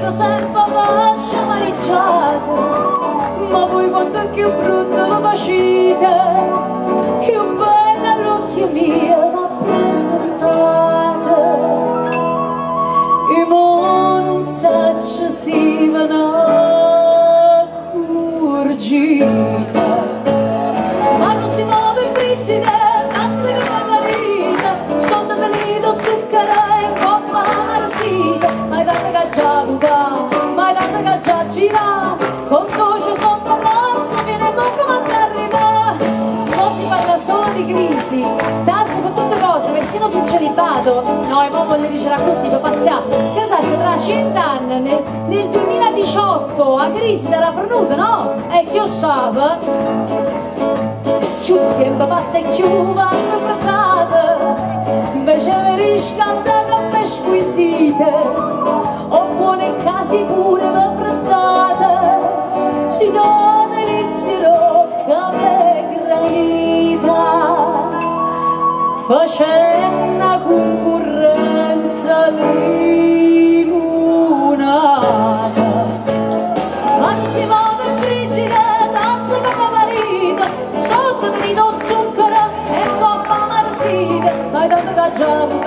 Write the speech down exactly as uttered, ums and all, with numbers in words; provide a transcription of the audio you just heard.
vedo sempre faccia maneggiata, ma voi quanto è più brutta vi facete, più bella all'occhio mio va presentata. E mo non saccio si va una curgita, ma non sti modo in brigida, anzi che va marita, sotto del nido zucchero e coppa marosita, ma tanto che già buca, ma tanto che già gira, con voce sotto l'ozzo viene mo come arriva. Mo si parla solo di crisi, tasse per tutte cose, persino sul celibato. No, e mo voglio dire così, per pazziare, che sa, se tra cent'anni nel, nel duemiladiciotto la crisi sarà venuta, no? E chi lo sa? Più tempo passa e più vanno pratate, invece mi riscalda come squisite, ho buone casi pure per prantate, si dà delizierò caffè granita, facendo una concorrenza limonata. Quanti modo in frigida, tazza come marito, sotto di do zucchero e coppa marosita, ma tanto che già